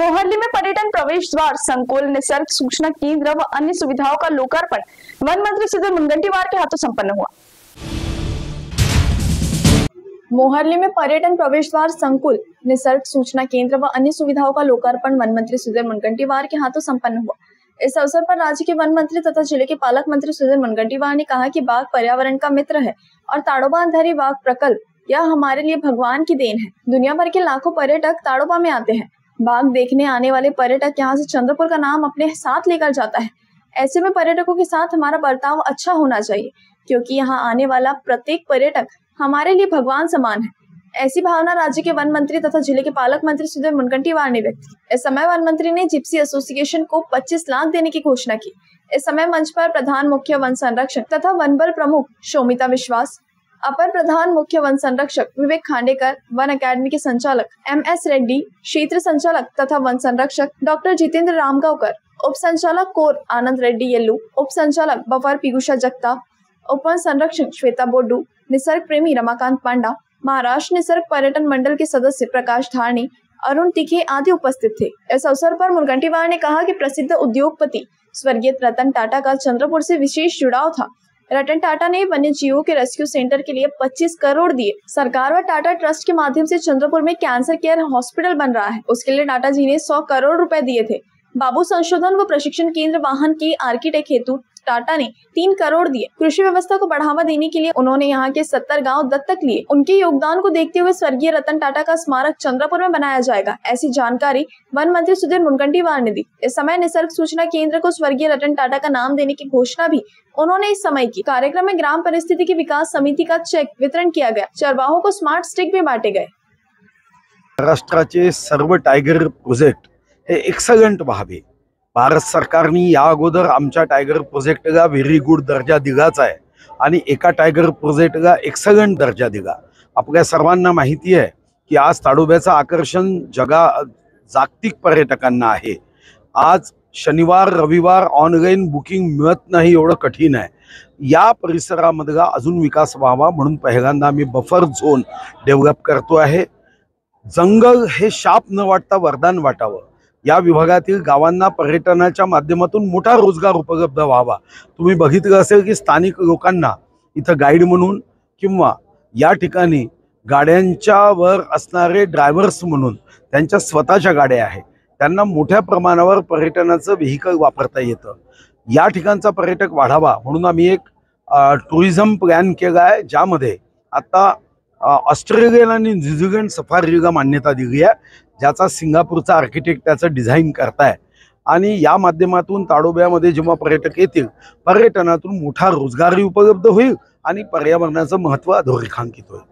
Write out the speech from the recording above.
मोहल्ली में पर्यटन प्रवेश द्वार, संकुल, निसर्ग सूचना केंद्र व अन्य सुविधाओं का लोकार्पण वन मंत्री सुधीर मुनगंटीवार के हाथों संपन्न हुआ। मोहल्ली में पर्यटन प्रवेश द्वार, संकुल, निसर्ग सूचना केंद्र व अन्य सुविधाओं का लोकार्पण वन मंत्री सुधीर मुनगंटीवार के हाथों संपन्न हुआ। इस अवसर पर राज्य के वन मंत्री तथा जिले के पालक मंत्री सुधीर मुनगंटीवार ने कहा कि बाघ पर्यावरण का मित्र है और ताड़ोबा अंधारी बाघ प्रकल्प यह हमारे लिए भगवान की देन है। दुनिया भर के लाखों पर्यटक ताड़ोबा में आते हैं। बाघ देखने आने वाले पर्यटक यहाँ से चंद्रपुर का नाम अपने साथ लेकर जाता है। ऐसे में पर्यटकों के साथ हमारा बर्ताव अच्छा होना चाहिए, क्योंकि यहाँ आने वाला प्रत्येक पर्यटक हमारे लिए भगवान समान है। ऐसी भावना राज्य के वन मंत्री तथा जिले के पालक मंत्री सुधीर मुनगंटीवार ने व्यक्त की। इस समय वन मंत्री ने जिप्सी एसोसिएशन को 25 लाख देने की घोषणा की। इस समय मंच पर प्रधान मुख्य वन संरक्षक तथा वन बल प्रमुख शोमिता विश्वास, अपर प्रधान मुख्य वन संरक्षक विवेक खांडेकर, वन अकेडमी के संचालक MS रेड्डी, क्षेत्र संचालक तथा वन संरक्षक डॉक्टर जितेंद्र रामगांवकर, उप संचालक कोर आनंद रेड्डी येल्लू, उप संचालक बफर पीयूषा जगताप, उप वन संरक्षक श्वेता बोड्डू, निसर्ग प्रेमी रमाकांत पांडा, महाराष्ट्र निसर्ग पर्यटन मंडल के सदस्य प्रकाश धारणी, अरुण तिखे आदि उपस्थित थे। इस अवसर पर मुनगंटीवार ने कहा कि प्रसिद्ध उद्योगपति स्वर्गीय रतन टाटा का चंद्रपुर से विशेष जुड़ाव था। रतन टाटा ने वन्य जीवों के रेस्क्यू सेंटर के लिए 25 करोड़ दिए। सरकार व टाटा ट्रस्ट के माध्यम से चंद्रपुर में कैंसर केयर हॉस्पिटल बन रहा है, उसके लिए टाटा जी ने 100 करोड़ रुपए दिए थे। बाबू संशोधन व प्रशिक्षण केंद्र वाहन के आर्किटेक्ट हेतु टाटा ने 3 करोड़ दिए। कृषि व्यवस्था को बढ़ावा देने के लिए उन्होंने यहाँ के 70 गांव दत्तक लिए। उनके योगदान को देखते हुए स्वर्गीय रतन टाटा का स्मारक चंद्रपुर में बनाया जाएगा। ऐसी जानकारी वन मंत्री सुधीर मुनगंटीवार ने दी। इस समय निसर्ग सूचना केंद्र को स्वर्गीय रतन टाटा का नाम देने की घोषणा भी उन्होंने इस समय की। कार्यक्रम में ग्राम परिस्थितिकी विकास समिति का चेक वितरण किया गया। चरवाहों को स्मार्ट स्टिक भी बांटे गए। महाराष्ट्राचे सर्व टायगर प्रोजेक्ट हे एक्सलंट व्हावे। भारत सरकारने या अगोदर आमच्या टायगर प्रोजेक्टला व्हेरी गुड दर्जा दिलाच आहे आणि एका टायगर प्रोजेक्टला एक्सलंट दर्जा दिला। आपल्या सर्वांना माहिती आहे की आज ताडोब्याचं आकर्षण जागतिक पर्यटकांना आहे। आज शनिवार रविवार ऑनलाईन बुकिंग मिळत नाही, एवढं कठीण आहे। या परिसरामधला अजून विकास व्हावा म्हणून पहिल्यांदा आम्ही बफर झोन डेव्हलप करतो आहे। जंगल हे शाप न वाटता वरदान वाटावं। या विभागातील गावांना पर्यटनाच्या माध्यमातून मोठा रोजगार उपलब्ध व्हावा। तुम्ही बघितलं असेल की स्थानिक लोकांना इथं गाईड म्हणून किंवा या ठिकाणी गाड्यांच्या वर असणारे ड्रायव्हर्स म्हणून त्यांच्या स्वतःच्या गाड्या आहेत, त्यांना मोठ्या प्रमाणावर पर्यटनाचं व्हेइकल वापरता येतं। या ठिकाणचा पर्यटक वाढावा म्हणून आम्ही एक टुरिझम प्लॅन केला आहे, ज्यामध्ये आता ऑस्ट्रेलियन आणि न्यूझीलंड सफारीला मान्यता दिली आहे, ज्याचा सिंगापूरचा आर्किटेक्ट त्याचं डिझाईन करताय। आणि या माध्यमातून ताडोब्यामध्ये जेव्हा पर्यटक येतील, पर्यटनातून मोठा रोजगारही उपलब्ध होईल आणि पर्यावरणाचं महत्त्व अधोरेखांकित होईल।